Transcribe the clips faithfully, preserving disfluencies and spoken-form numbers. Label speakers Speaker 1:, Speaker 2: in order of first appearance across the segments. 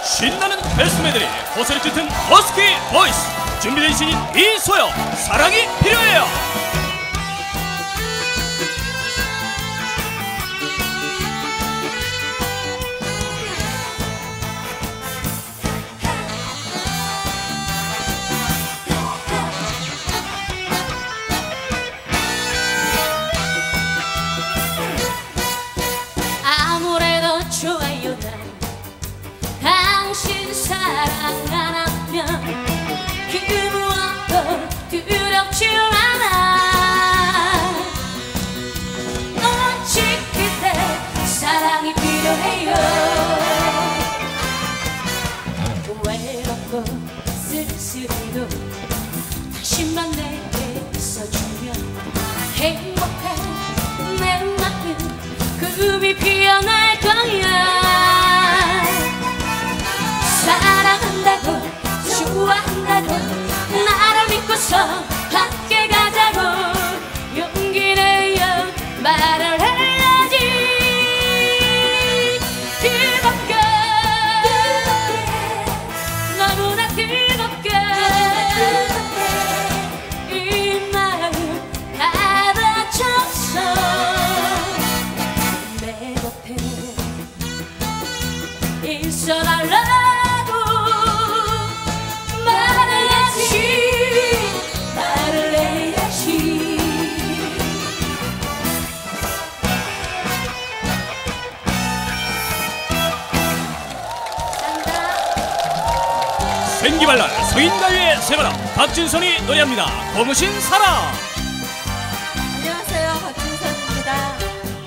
Speaker 1: 신나는 베스트 메들리 호소리 짙은 허스키 보이스 준비된 신인 이소영 사랑이 필요해요.
Speaker 2: 아무래도 좋아요 난 당신 사랑 안 하면 그 무엇도 두렵지 않아. 오직 그대 사랑이 필요해요. 외롭고 쓸쓸해도 당신만 내게 있어주면 행복해. 내 마음 꿈이 피어날 거야. 사랑한다고 좋아한다고 나를 믿고서 함께 가자고 용기 내어 말을 해야지. 뜨겁게 너무나 뜨겁게 이 마음 받아줬어. 내 곁에 있어달라고 말해야지. 말을 해야지.
Speaker 1: 생기발랄 성인가요의 새바람 박진선이 노래합니다. 고무신 사랑.
Speaker 3: 안녕하세요, 박진선입니다.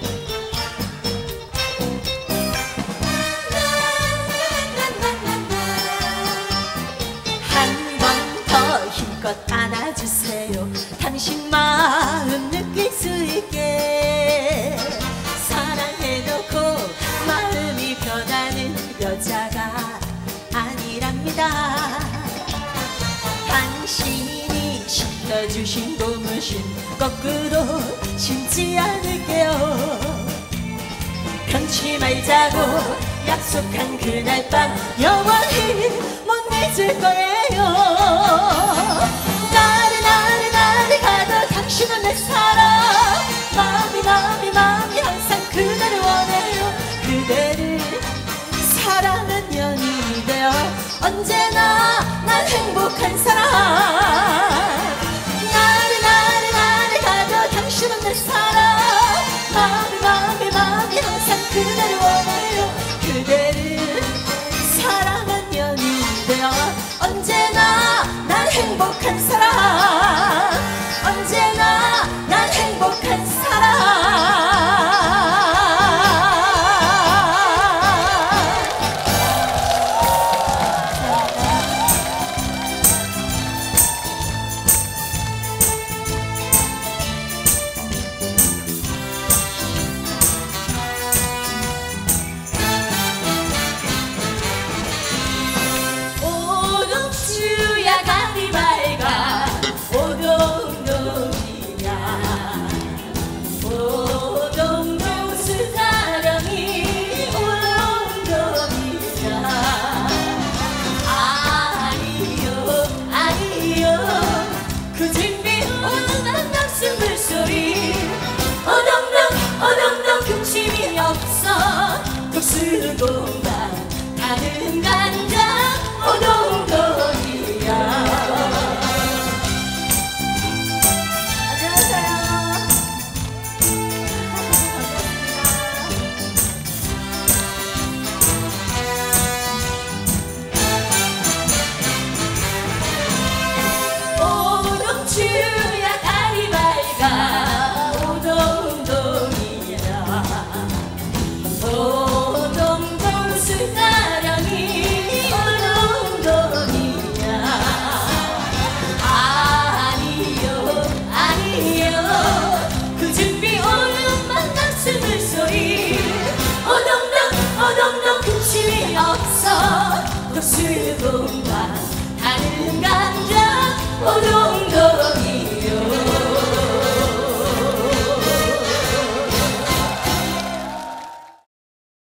Speaker 3: 한 번 더 힘껏 안아주세요. 당신 마음 느낄 수 있게. 사랑해놓고 마음이 변하는 여자가 아니랍니다. 당신이 심어주신 고무신 거꾸로 심지 않을게요. 변치 말자고 약속한 그날 밤 영원히 못 잊을 거예요. 나를 나를 나를 가도 당신은 내 사랑. 마음이 마음이 마음이 항상 그대를 원해요. 그대를 사랑한 연인이 되어 언제나 난 행복한 사람. 나를 나를 나를 가도 당신은 내 사랑. 마음이 마음이 마음이 항상 그대를 원해요. 그대를 사랑한 연인이 되어 언제나 난 행복한 사람. 언제나 난 행복한 사람.
Speaker 2: 오동주야 가리 밝아 오동동이야. 오동동 수사령이 오동동이야. 아니요 아니요 그 준비 오동동 낙수 물소리. 오동동 오동동 금심이 없어. 독수리 공간 다른 간장 오동동이야.
Speaker 3: 안녕하세요.
Speaker 2: 오동주야 다리 밝아 오동동이야. 오동동 수사령이 오동동이야. 아니요 아니요 그 준비 오늘만 낙수물 소리. 오동동 오동동 금심이 없어. 독수공과 다른 감정 오동동